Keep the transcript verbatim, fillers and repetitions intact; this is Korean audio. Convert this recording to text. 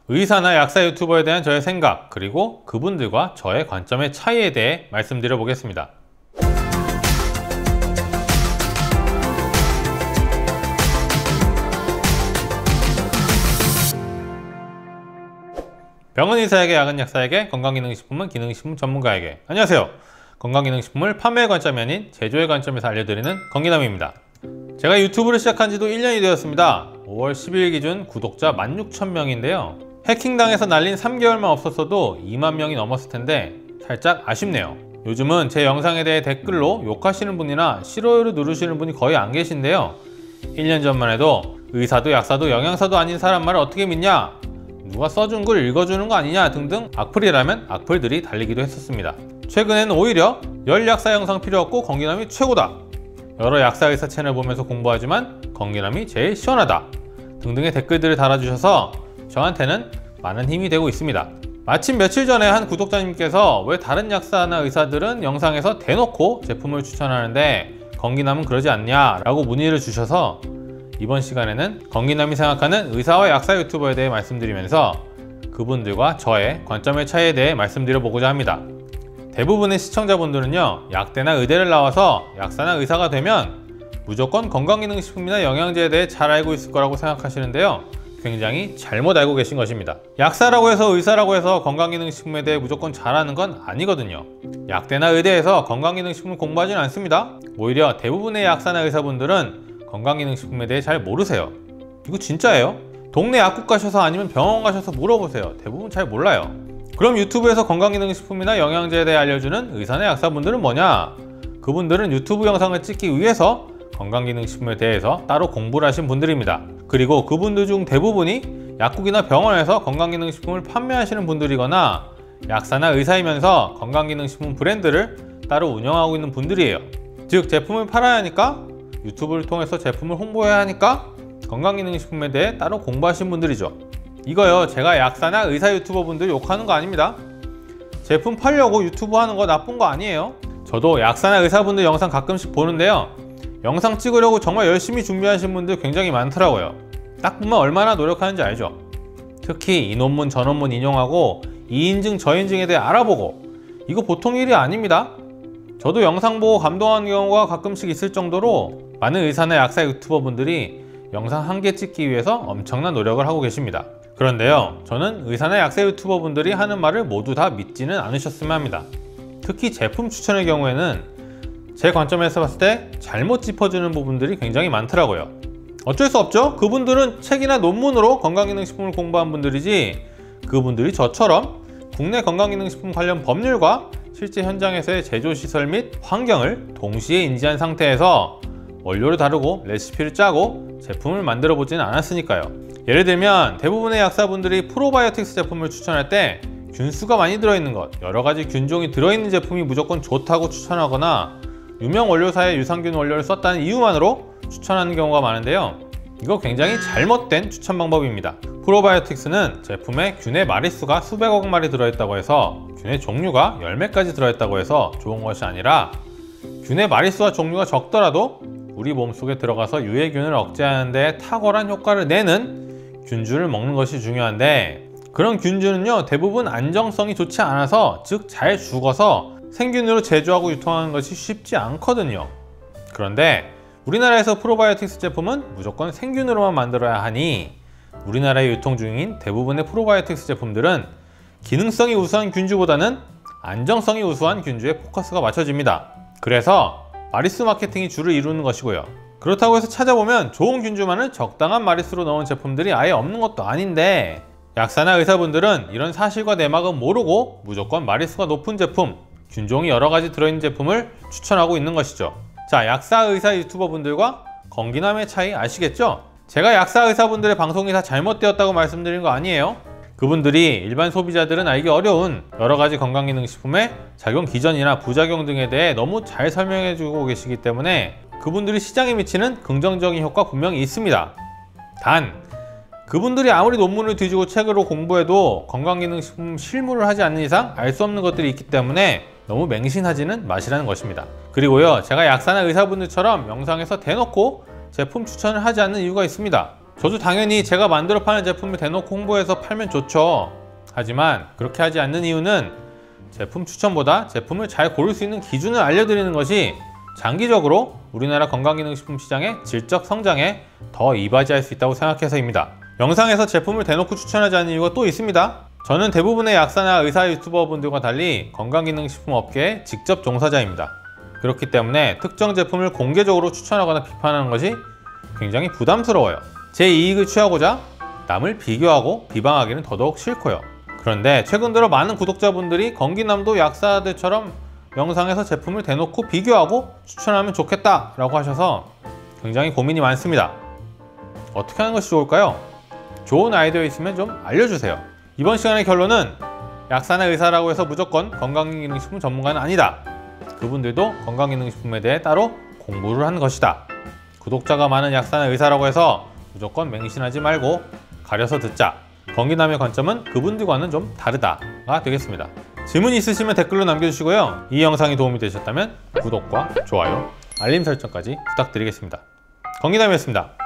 의사나 약사 유튜버에 대한 저의 생각, 그리고 그분들과 저의 관점의 차이에 대해 말씀드려 보겠습니다. 병은 의사에게, 약은 약사에게, 건강기능식품은 기능식품 전문가에게. 안녕하세요. 건강기능식품을 판매의 관점이 아닌 제조의 관점에서 알려드리는 건기남입니다. 제가 유튜브를 시작한 지도 일 년이 되었습니다. 오월 십일 기준 구독자 만 육천 명인데요. 해킹당해서 날린 삼 개월만 없었어도 이만 명이 넘었을 텐데 살짝 아쉽네요. 요즘은 제 영상에 대해 댓글로 욕하시는 분이나 싫어요를 누르시는 분이 거의 안 계신데요. 일 년 전만 해도 의사도 약사도 영양사도 아닌 사람 말을 어떻게 믿냐? 누가 써준 걸 읽어주는 거 아니냐 등등 악플이라면 악플들이 달리기도 했었습니다. 최근에는 오히려 열 약사 영상 필요 없고 건기남이 최고다, 여러 약사 의사 채널 보면서 공부하지만 건기남이 제일 시원하다 등등의 댓글들을 달아주셔서 저한테는 많은 힘이 되고 있습니다. 마침 며칠 전에 한 구독자님께서 왜 다른 약사나 의사들은 영상에서 대놓고 제품을 추천하는데 건기남은 그러지 않냐 라고 문의를 주셔서 이번 시간에는 건기남이 생각하는 의사와 약사 유튜버에 대해 말씀드리면서 그분들과 저의 관점의 차이에 대해 말씀드려 보고자 합니다. 대부분의 시청자분들은요, 약대나 의대를 나와서 약사나 의사가 되면 무조건 건강기능식품이나 영양제에 대해 잘 알고 있을 거라고 생각하시는데요, 굉장히 잘못 알고 계신 것입니다. 약사라고 해서 의사라고 해서 건강기능식품에 대해 무조건 잘 아는 건 아니거든요. 약대나 의대에서 건강기능식품을 공부하지는 않습니다. 오히려 대부분의 약사나 의사분들은 건강기능식품에 대해 잘 모르세요. 이거 진짜예요? 동네 약국 가셔서 아니면 병원 가셔서 물어보세요. 대부분 잘 몰라요. 그럼 유튜브에서 건강기능식품이나 영양제에 대해 알려주는 의사나 약사분들은 뭐냐? 그분들은 유튜브 영상을 찍기 위해서 건강기능식품에 대해서 따로 공부를 하신 분들입니다. 그리고 그분들 중 대부분이 약국이나 병원에서 건강기능식품을 판매하시는 분들이거나 약사나 의사이면서 건강기능식품 브랜드를 따로 운영하고 있는 분들이에요. 즉, 제품을 팔아야 하니까 유튜브를 통해서 제품을 홍보해야 하니까 건강기능식품에 대해 따로 공부하신 분들이죠. 이거요, 제가 약사나 의사 유튜버 분들 욕하는 거 아닙니다. 제품 팔려고 유튜브 하는 거 나쁜 거 아니에요. 저도 약사나 의사분들 영상 가끔씩 보는데요, 영상 찍으려고 정말 열심히 준비하신 분들 굉장히 많더라고요. 딱 보면 얼마나 노력하는지 알죠. 특히 이 논문 저 논문 인용하고 이 인증 저 인증에 대해 알아보고, 이거 보통 일이 아닙니다. 저도 영상 보고 감동하는 경우가 가끔씩 있을 정도로 많은 의사나 약사 유튜버 분들이 영상 한 개 찍기 위해서 엄청난 노력을 하고 계십니다. 그런데요, 저는 의사나 약사 유튜버 분들이 하는 말을 모두 다 믿지는 않으셨으면 합니다. 특히 제품 추천의 경우에는 제 관점에서 봤을 때 잘못 짚어주는 부분들이 굉장히 많더라고요. 어쩔 수 없죠. 그분들은 책이나 논문으로 건강기능식품을 공부한 분들이지, 그분들이 저처럼 국내 건강기능식품 관련 법률과 실제 현장에서의 제조시설 및 환경을 동시에 인지한 상태에서 원료를 다루고 레시피를 짜고 제품을 만들어 보지는 않았으니까요. 예를 들면 대부분의 약사분들이 프로바이오틱스 제품을 추천할 때 균수가 많이 들어있는 것, 여러가지 균종이 들어있는 제품이 무조건 좋다고 추천하거나 유명 원료사의 유산균 원료를 썼다는 이유만으로 추천하는 경우가 많은데요, 이거 굉장히 잘못된 추천 방법입니다. 프로바이오틱스는 제품에 균의 마리수가 수백억 마리 들어있다고 해서 균의 종류가 열 매까지 들어있다고 해서 좋은 것이 아니라, 균의 마리수와 종류가 적더라도 우리 몸속에 들어가서 유해균을 억제하는 데 탁월한 효과를 내는 균주를 먹는 것이 중요한데, 그런 균주는요 대부분 안정성이 좋지 않아서, 즉 잘 죽어서 생균으로 제조하고 유통하는 것이 쉽지 않거든요. 그런데 우리나라에서 프로바이오틱스 제품은 무조건 생균으로만 만들어야 하니 우리나라에 유통 중인 대부분의 프로바이오틱스 제품들은 기능성이 우수한 균주보다는 안정성이 우수한 균주에 포커스가 맞춰집니다. 그래서 마리수 마케팅이 주를 이루는 것이고요. 그렇다고 해서 찾아보면 좋은 균주만을 적당한 마리수로 넣은 제품들이 아예 없는 것도 아닌데, 약사나 의사분들은 이런 사실과 내막은 모르고 무조건 마리수가 높은 제품, 균종이 여러가지 들어있는 제품을 추천하고 있는 것이죠. 자, 약사 의사 유튜버 분들과 건기남의 차이 아시겠죠? 제가 약사 의사분들의 방송이 다 잘못되었다고 말씀드린 거 아니에요. 그분들이 일반 소비자들은 알기 어려운 여러가지 건강기능식품의 작용 기전이나 부작용 등에 대해 너무 잘 설명해 주고 계시기 때문에 그분들이 시장에 미치는 긍정적인 효과 분명히 있습니다. 단, 그분들이 아무리 논문을 뒤지고 책으로 공부해도 건강기능식품 실무를 하지 않는 이상 알 수 없는 것들이 있기 때문에 너무 맹신하지는 마시라는 것입니다. 그리고요, 제가 약사나 의사분들처럼 영상에서 대놓고 제품 추천을 하지 않는 이유가 있습니다. 저도 당연히 제가 만들어 파는 제품을 대놓고 홍보해서 팔면 좋죠. 하지만 그렇게 하지 않는 이유는 제품 추천보다 제품을 잘 고를 수 있는 기준을 알려드리는 것이 장기적으로 우리나라 건강기능식품 시장의 질적 성장에 더 이바지할 수 있다고 생각해서입니다. 영상에서 제품을 대놓고 추천하지 않는 이유가 또 있습니다. 저는 대부분의 약사나 의사 유튜버 분들과 달리 건강기능식품 업계에 직접 종사자입니다. 그렇기 때문에 특정 제품을 공개적으로 추천하거나 비판하는 것이 굉장히 부담스러워요. 제 이익을 취하고자 남을 비교하고 비방하기는 더더욱 싫고요. 그런데 최근 들어 많은 구독자분들이 건기남도 약사들처럼 영상에서 제품을 대놓고 비교하고 추천하면 좋겠다 라고 하셔서 굉장히 고민이 많습니다. 어떻게 하는 것이 좋을까요? 좋은 아이디어 있으면 좀 알려주세요. 이번 시간의 결론은 약사나 의사라고 해서 무조건 건강기능식품 전문가는 아니다. 그분들도 건강기능식품에 대해 따로 공부를 한 것이다. 구독자가 많은 약사나 의사라고 해서 무조건 맹신하지 말고 가려서 듣자. 건기남의 관점은 그분들과는 좀 다르다가 되겠습니다. 질문 있으시면 댓글로 남겨주시고요. 이 영상이 도움이 되셨다면 구독과 좋아요, 알림 설정까지 부탁드리겠습니다. 건기남이었습니다.